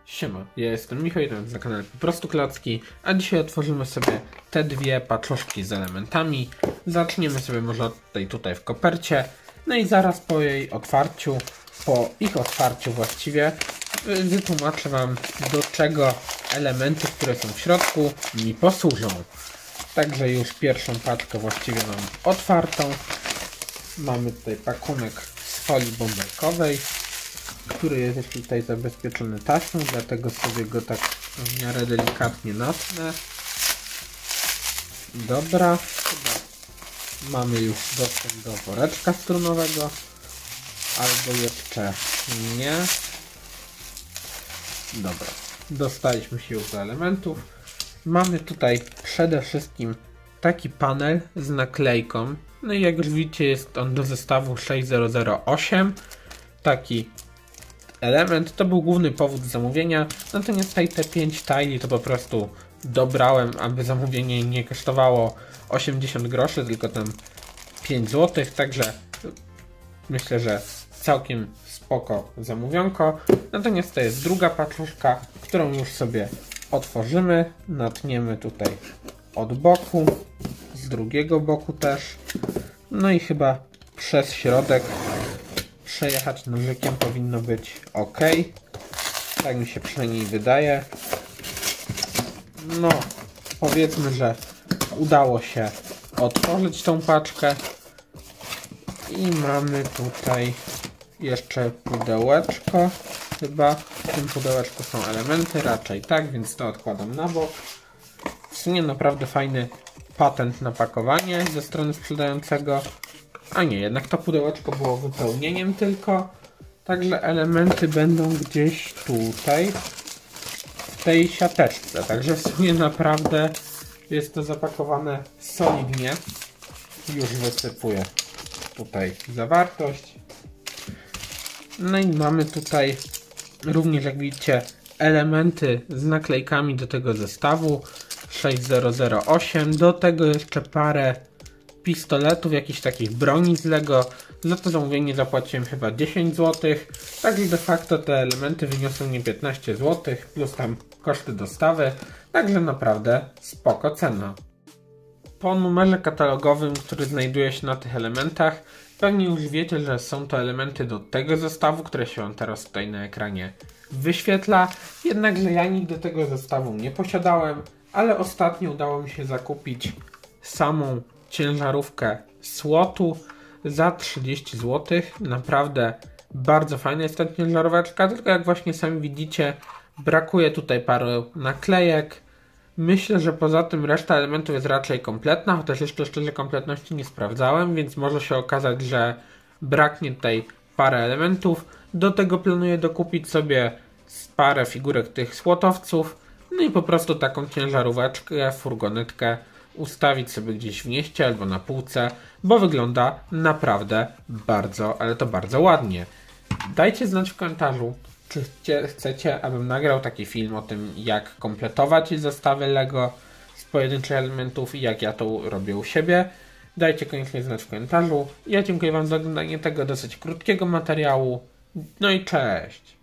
Siema, ja jestem Michał, jestem na kanale Po prostu Klocki, a dzisiaj otworzymy sobie te dwie paczuszki z elementami. Zaczniemy sobie może tutaj w kopercie, no i zaraz po ich otwarciu właściwie, wytłumaczę Wam, do czego elementy, które są w środku, mi posłużą. Także już pierwszą paczkę właściwie mam otwartą. Mamy tutaj pakunek z folii bąbelkowej, który jest tutaj zabezpieczony taśmą, dlatego sobie go tak w miarę delikatnie natnę. Dobra, chyba mamy już dostęp do woreczka strunowego, albo jeszcze nie. Dobra, dostaliśmy się już do elementów. Mamy tutaj przede wszystkim taki panel z naklejką, no i jak już widzicie, jest on do zestawu 6008. Taki element, to był główny powód zamówienia, natomiast tutaj te 5 tali to po prostu dobrałem, aby zamówienie nie kosztowało 80 groszy, tylko tam 5 zł, także myślę, że całkiem spoko zamówionko. Natomiast to jest druga paczuszka, którą już sobie otworzymy, natniemy tutaj od boku, z drugiego boku też, no i chyba przez środek przejechać nożykiem powinno być ok. Tak mi się przynajmniej wydaje. No, powiedzmy, że udało się otworzyć tą paczkę. I mamy tutaj jeszcze pudełeczko. Chyba w tym pudełeczku są elementy, raczej tak, więc to odkładam na bok. W sumie naprawdę fajny patent na pakowanie ze strony sprzedającego. A nie, jednak to pudełeczko było wypełnieniem tylko. Także elementy będą gdzieś tutaj, w tej siateczce. Także w sumie naprawdę jest to zapakowane solidnie. Już wysypuję tutaj zawartość. No i mamy tutaj również, jak widzicie, elementy z naklejkami do tego zestawu 6008. Do tego jeszcze parę pistoletów, jakichś takich broni z Lego. Za to zamówienie zapłaciłem chyba 10 zł. Także de facto te elementy wyniosły mnie 15 zł, plus tam koszty dostawy. Także naprawdę spoko cena. Po numerze katalogowym, który znajduje się na tych elementach, pewnie już wiecie, że są to elementy do tego zestawu, które się Wam teraz tutaj na ekranie wyświetla. Jednakże ja nigdy tego zestawu nie posiadałem, ale ostatnio udało mi się zakupić samą ciężarówkę SWAT-u za 30 zł. Naprawdę bardzo fajna jest ta ciężaróweczka, tylko jak właśnie sami widzicie, brakuje tutaj paru naklejek. Myślę, że poza tym reszta elementów jest raczej kompletna, chociaż jeszcze szczerze kompletności nie sprawdzałem, więc może się okazać, że braknie tutaj parę elementów. Do tego planuję dokupić sobie parę figurek tych SWAT-owców, no i po prostu taką ciężaróweczkę, furgonetkę ustawić sobie gdzieś w mieście albo na półce, bo wygląda naprawdę bardzo, ale to bardzo ładnie. Dajcie znać w komentarzu, czy chcecie, abym nagrał taki film o tym, jak kompletować zestawy Lego z pojedynczych elementów i jak ja to robię u siebie. Dajcie koniecznie znać w komentarzu. Ja dziękuję Wam za oglądanie tego dosyć krótkiego materiału. No i cześć!